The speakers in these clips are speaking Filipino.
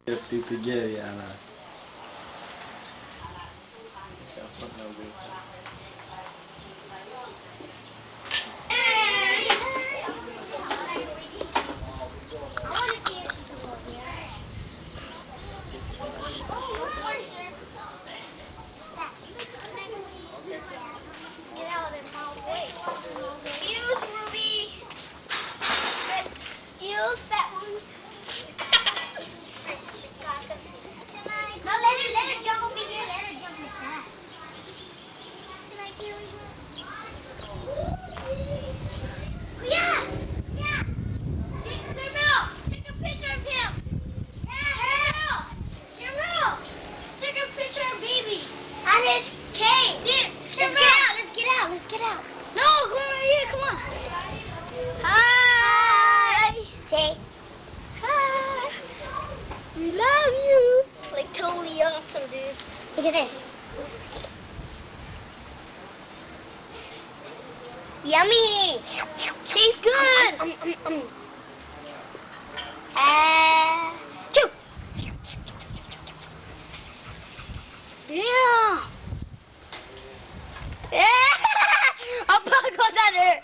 Tito Jerry, anak. Look at this. Yummy! Tastes good! Chew! Yeah! I'll put goes at her.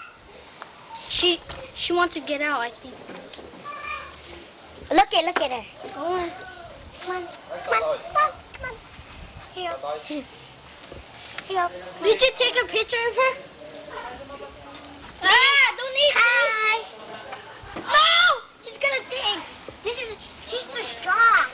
She wants to get out, I think. Look at her. Go on. Come on. Come on. Come on. Come on. Here. Here. Did you take a picture of her? Don't need Hi. No! She's gonna dig. She's too strong.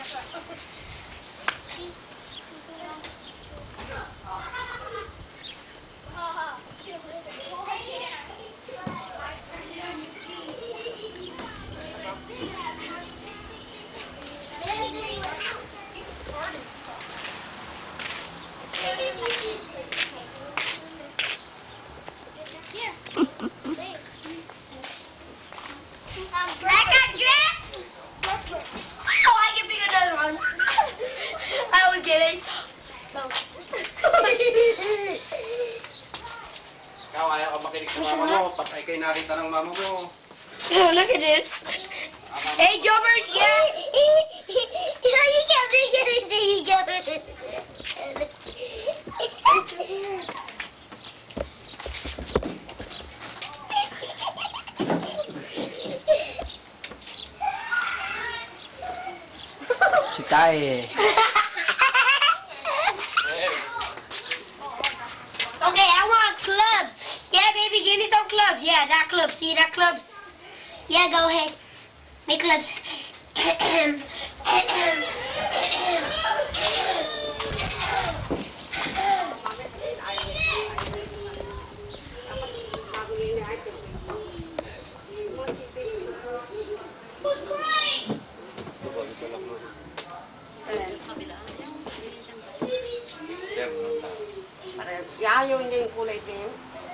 Ikaw, ayaw ka makinig sa mama mo. Patay kayo nakita ng mama mo. Oh, look at this. Hey, Jobert, yeah. You can't make anything. You got it. Si Tae. Okay, I want clubs. Yeah, baby, give me some clubs. Yeah, that club. See that clubs? Yeah, go ahead. Make clubs. Who's crying? Ayaw niya yung kulay itim.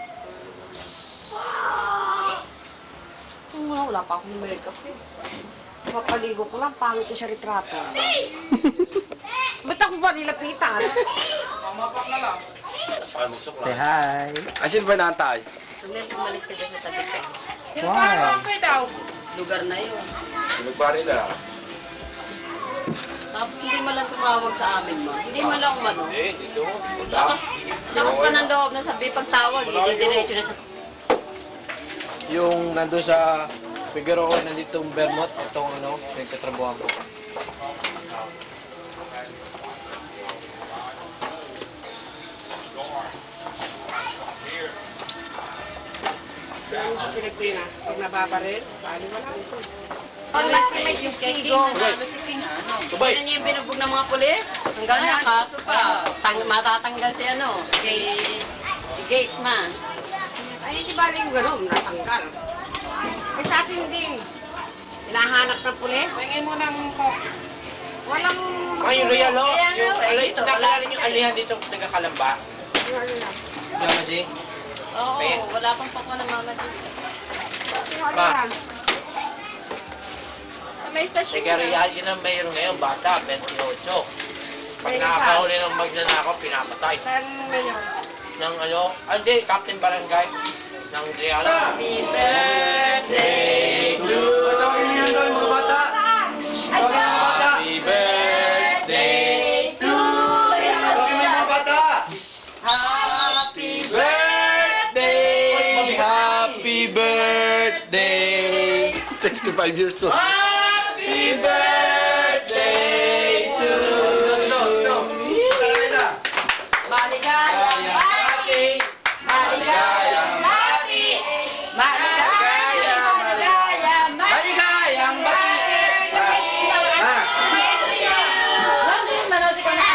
Wala pa akong makeup eh. Mapaligo ko lang, pangit ko sa retrato. Ba't ako ba nilapitan? Mamapak na lang. Say hi. Asin ba natay? Tumel, tumalis ka dyan sa tabi ko. Why? daw. Lugar na yun. Nagbari na. Tapos hindi mo lang tumawag sa amin mo. Hindi mo lang umano. Eh, dito. Lakas pa ng loob na sabi pagtawag, diretso na sa... Yung nandun sa Figueroa, nandito yung Vermont, itong ano, nagkatrabuhan ko. Sa Pilipinas, pag nababaril, paano wala ito? May testigo. Kaya niya yung binugbog ng mga pulis. Hanggang na, kaso pa. Matatanggal si ano, si Gates man. Ay, hindi ba rin gano'n, natanggal. Eh sa atin din, hinahanap ng pulis. Tingin mo ng walang... Ay, yung Royal, oh. Kaya nga, Yung, eh, dito, nakala rin yung alihan dito nagkakalamba. Ano lang. Mama G? Oo, wala pang pakwa ng mama dito. Ano lang. May sasyon Sige, Real, yun ang mayroon ngayon, bata, 28. Pag nakakahuli ng magnanakaw, pinapatay. Saan ngayon? Ng ano, hindi, Captain Barangay. Ng Real. Happy birthday to Ano yung mga bata? Saan? Happy Happy birthday! 65 years old. Happy birthday to Maligayang bati! Maligayang bati! Maligayang bati! Maligayang bati! Manood ka na.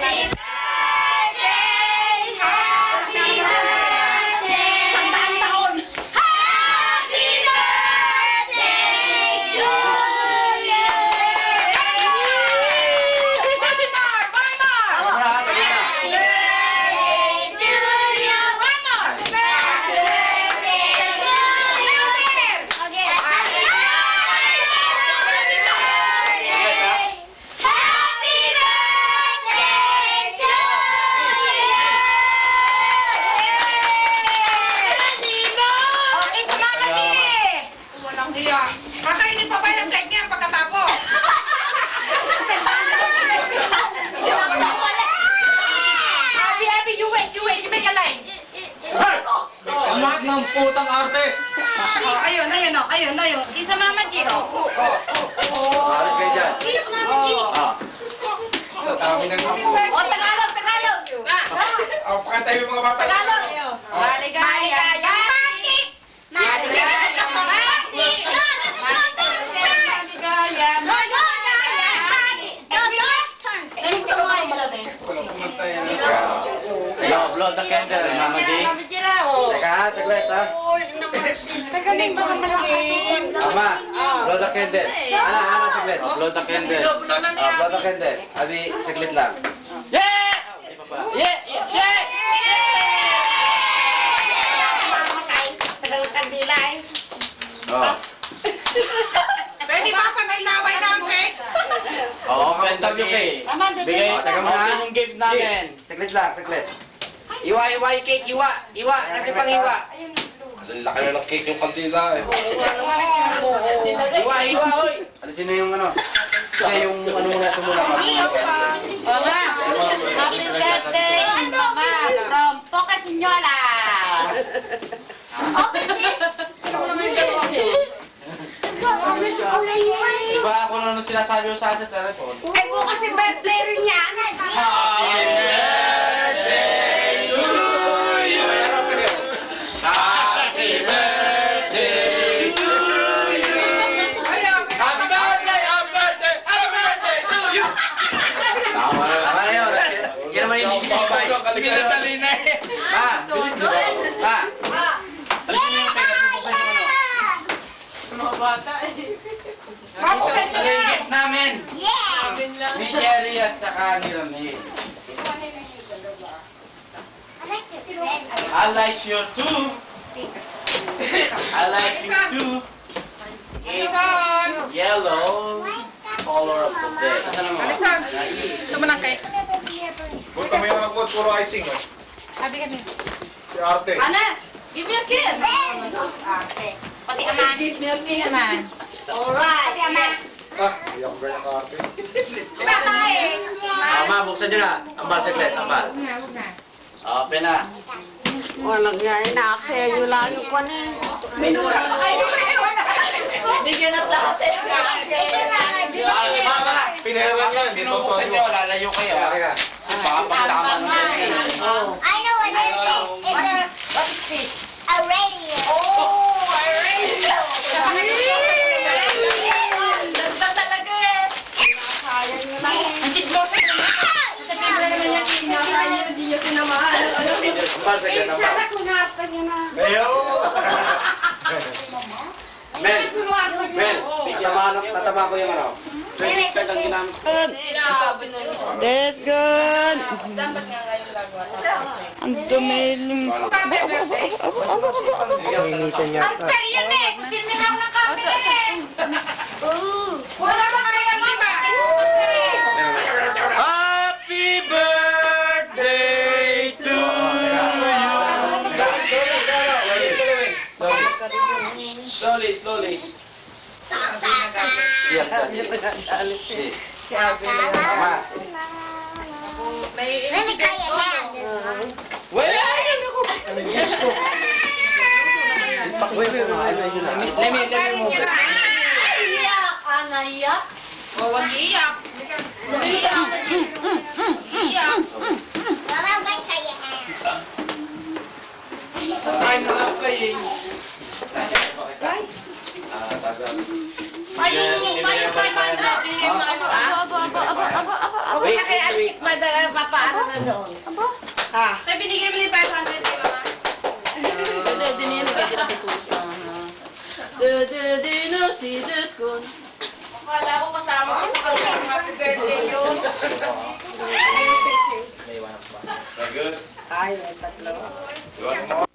Sandaan taon. Okay, sa mama di. Walang siya. Kakainin pa ba yung plate niya pagkatapos? Happy, you wait, you make a line. Anak ng putang arte! Ayun. Isa Mama G. Alis kayo dyan. Sa dami ng Tagalog. pakatay yung mga bata. Tagalog. Maligayang bati. Maligayang bati. Maligayang bati. Walang pumatay yan. Yo, blow the candle, Mama G. Teka ha, saglit ha. Tagaling ba malaki? Mama, blow the candle. Ana, saglit. Blow the candle. Blow the candle. Abi, saglit lang. Yeah! Yeah! Yeah! Tagalog kandilay. Oh. Pwede ba panailaway ng cake? Oo, kamutab yung cake. Bigay, teka mo na. Yung gift namin. Saglit lang, saglit. Iwa yung cake, iwa. Kasi pang iwa. Kasi laki na ng cake yung kandila eh. Iwa, oy. Alisin na yung ano. Kasi yung ano muna ito muna. Happy birthday, Mama, from Pocasinyola. Diba ako nung sinasabi ko sa telephone? Ay, po kasi birthday rin niya. Tama yun. Yan naman yung 65. Pinadali na eh. Bilis di ba? Alisin na yung cake kasi bukay sa ano. Mga bata eh. Ano yung gift namin? Ni Jerry at saka ni Ronnie. I like you too. I like you too. It's yellow color of the day. Nasaan mo? Alison, gusto mo ng cake? Punta mo yung anak mo, puro icing oh. Si Arte. Ana, give me a kiss. Pati ama. Give me a kiss. Alright, yes. Iyak ganyan ka Arte. Tatay. Tama, buksan nyo na. Ambal, saglit. Ambal. Open na. Walang yan, na-aksaya nyo lang yung kwan eh. Minura pa kayo. Bigyan at lahat eh. Mama, pinahiran yun. Dito to. Binubuksan nyo, lalayo kayo. Kasi baka pagtama ng I know what it is. What is this? A radio. Oh, I really know. Ganda talaga eh. Sayang nyo lang eh. Ang chismosa naman. Sa pimple naman niya, kinakain niya na Gio sinamahan. Ambal, saglit. Ambal. Sana kunatan nyo na. Mayo! Mel, tatama ko yung ano. That's good. Dapat nga ngayon gagawa. Ang dumi. Initan niya. Pero yun eh, kung sino may hawak ng kami eh. Wala ba kayo, lima? Happy birthday to you. Slowly. Iya, Mama. Let me try your hand. Wala! Naiyak. O, wag iiyak. Iiyak. Iiyak. I'm not playing. Payung 500. Bigyan mo ako. Huwag na kaya alis madala papaano na doon. Ha? Tay, binigay mo na yung 500, di ba? Pwede, din yan. Nagkasira ko po. Dino, si Deskon. Akala ko kasama ko sa kanya. Happy birthday yun. Very good. Ay, may tatlo. You want more?